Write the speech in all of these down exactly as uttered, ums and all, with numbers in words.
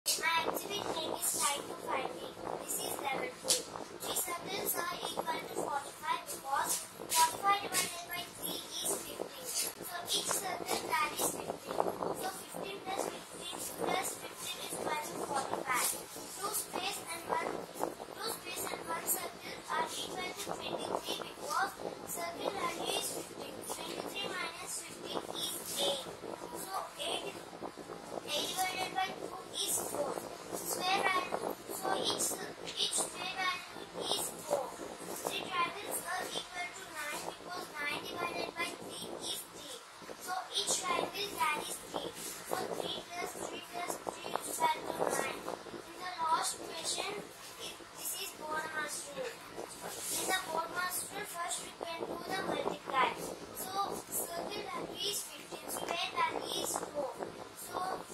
My exhibit name is Try to Find It. This is level two. Three circles are equal to forty-five because forty-five divided by three is fifteen. So each circle carries fifteen. So fifteen plus fifteen plus fifteen is equal to forty-five. Two space and one two space and one circle are equal to twenty-three because circle value is fifteen. twenty-three minus fifteen is eight. So eight eight divided by two is four. Square value, so each, each square value is four. Three triangles are equal to nine because nine divided by three is three. So each triangle carries three. So three plus three plus three is equal to nine. In the last question, it, this is Bodmer's rule. In the Bodmer's rule, first we can do the multiply. So circle value is fifteen, square value is four. So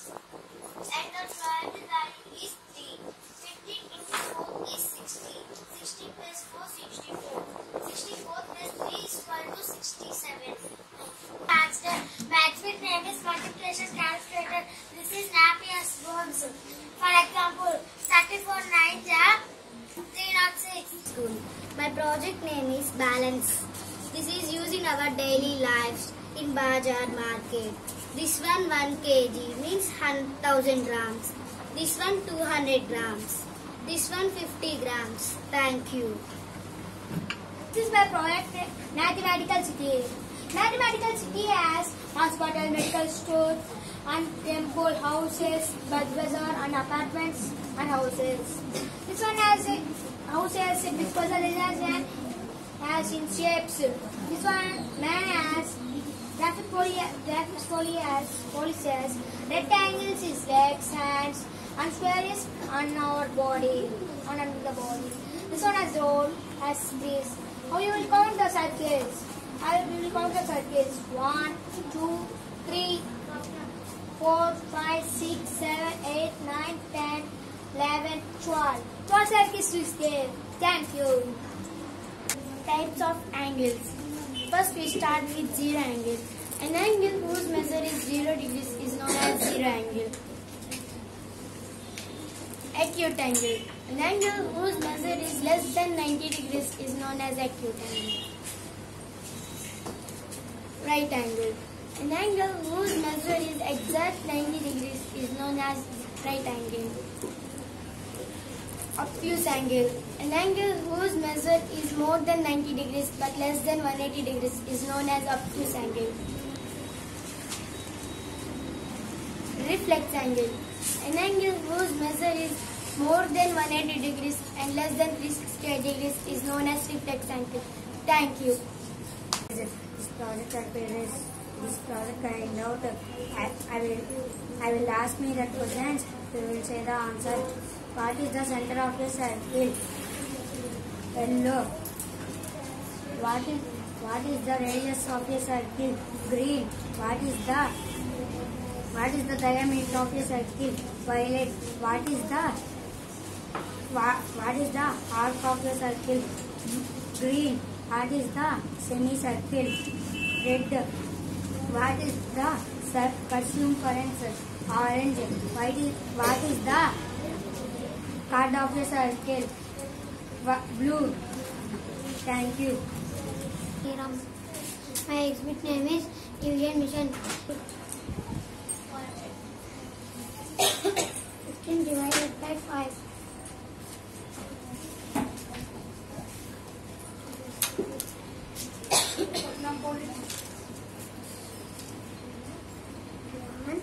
and the triangle value is three. fifteen into four is sixty. sixty plus four, sixty-four. sixty-four plus three is equal to sixty-seven. Answer. Mathematics name is multiplication calculator. This is Napier's bones. For example, thirty-four nine three oh six. School. My project name is Balance. This is used in our daily lives in Bazaar market. This one one kilogram means one thousand grams. This one two hundred grams. This one fifty grams. Thank you. This is my project Mathematical City. Mathematical City has hospital, medical store, and temple, houses, bus bazaar, and apartments and houses. This one has a houses with puzzles and has in shapes. This one man has graphic poly has policies. Rectangles is legs, hands, and square is on our body, on under the body. This one has roll, has this. How you will count the circles? I will count the circles. One, two, three, four, five, six, seven, eight, nine, ten, eleven, twelve. Twelve circles is there. Thank you. Types of angles. First we start with zero angle. An angle whose measure is zero degrees is known as zero angle. Acute angle. An angle whose measure is less than ninety degrees is known as acute angle. Right angle. An angle whose measure is exact ninety degrees is known as right angle. Obtuse angle. An angle whose measure is more than ninety degrees but less than one hundred eighty degrees is known as obtuse angle. Reflex angle. An angle whose measure is more than one hundred eighty degrees and less than three hundred sixty-eight degrees is known as reflex angle. Thank you. This project is this project carried out. I, I will I will ask me the questions. You will say the answer. What is the center of a circle? Yellow. What is what is the radius of a circle? Green. What is the what is the diameter of a circle? Violet. What is the what, what is the arc of a circle? Green. What is the semicircle? Red. What is the circumference? Orange. What is what is the chord of a circle? Blue. Thank you. Sri Rama. My exhibit name is Union Mission. fifteen divided by five. One.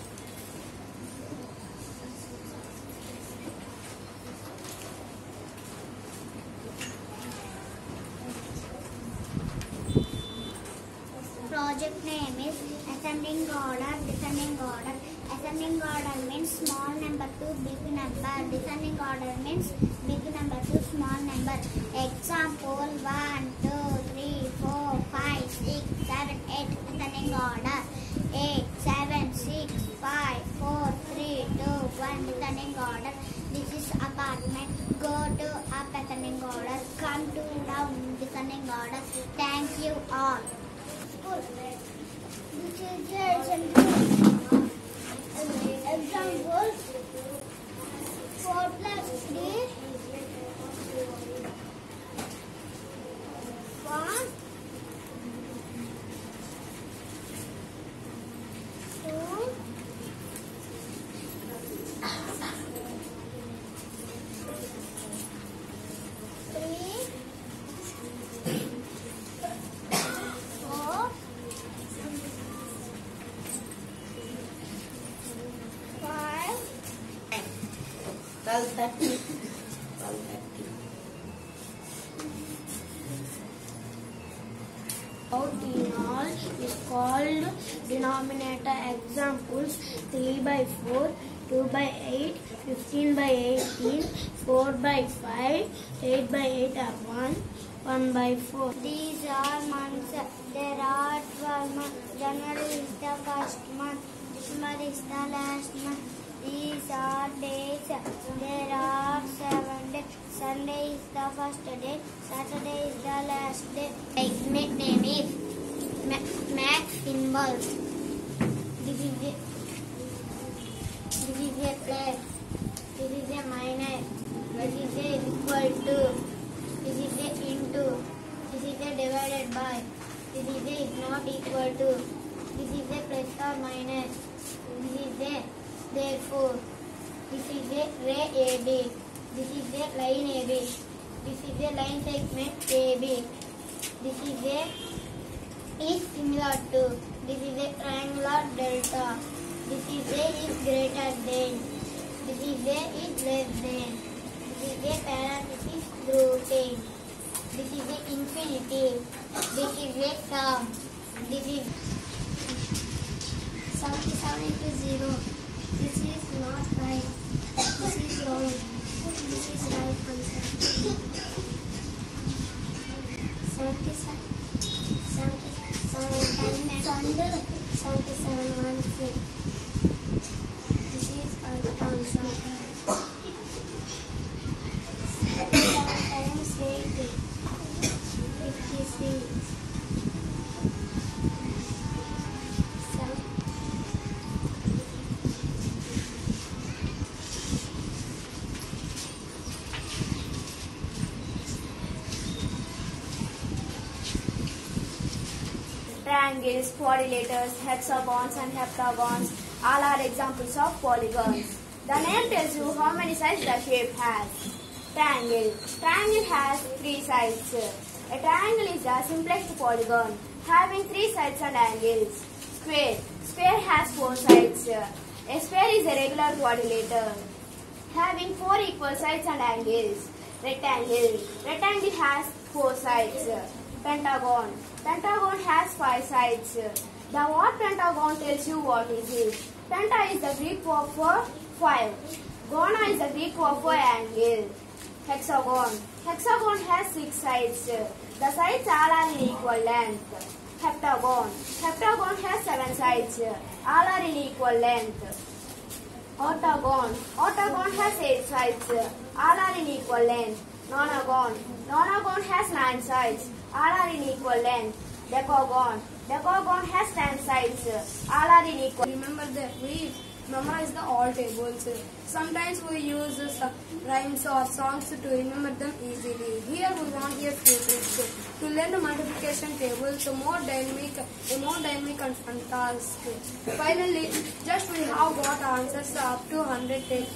Project name is ascending order, descending order. Ascending order means small number to big number. Descending order means big number to small number. Example one, two, three, four, five, six, seven, eight. Ascending order. eight, seven, six, five, four, three, two, one. Descending order. This is apartment. Go to up ascending order. Come to down descending order. Thank you all. School. This is the example. Example. four plus three. One. Two. Three. Four. Five. twelve thirty. twelve thirty. Ordinal is called denominator. Examples: three by four, two by eight, fifteen by eighteen, four by five, eight by eight are one, one by four. These are months. There are twelve months. January is the first month. December is the last month. These are days. There are seven days. Sunday is the first day. Saturday is the last day. Segment name is math symbols. This is a this is a plus. This is a minus. This is a equal to. This is a into. This is a divided by. This is a is not equal to. This is a plus or minus. This is a therefore. This is a ray A B. This is a line A B. This is a line segment A B. This is a is similar to. This is a triangular delta. This is a is greater than. This is a is less than. This is a parenthesis grouping. This is a infinitive. This is a sum. This is seventy-seven into zero. This is not right. This is wrong. This is right answer. seventy-seven. seventy-seven. seventy-seven one six. This is right answer. seventy-seven times eighty. fifty-six. Triangles, quadrilaters, hexagons and heptagons all are examples of polygons. The name tells you how many sides the shape has. Triangle. Triangle has three sides. A triangle is the simplest polygon, having three sides and angles. Square. Square has four sides. A square is a regular quadrilateral, having four equal sides and angles. Rectangle. Rectangle has four sides. Pentagon. Pentagon has five sides. The word pentagon tells you what is it. Penta is the Greek word for five. Gona is the Greek word for angle. Hexagon. Hexagon has six sides. The sides all are in equal length. Heptagon. Heptagon has seven sides. All are in equal length. Octagon. Octagon has eight sides. All are in equal length. Nonagon. Nonagon has nine sides. All are in equal length. Decagon. Decagon has ten sides. All are in equal. Remember that we memorize the all tables. Sometimes we use uh, rhymes or songs to remember them easily. Here we want a few tricks to learn the multiplication tables more dynamic, a more dynamic and fun task. Finally, just we have got answers up to one hundred tables.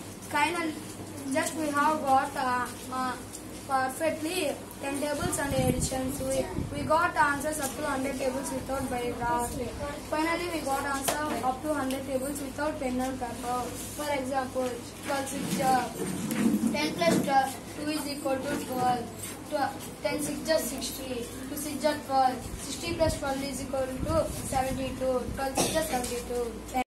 Kind just we have got uh, uh, perfectly ten tables and additions. We, we got answers up to one hundred tables without by graph. Finally, we got answer up to one hundred tables without pen and paper. For example, twelve, six, uh, ten plus twelve, two is equal to twelve. ten, six is sixty. two, six is twelve. sixty plus twelve is equal to seventy-two. twelve, six is seventy-two.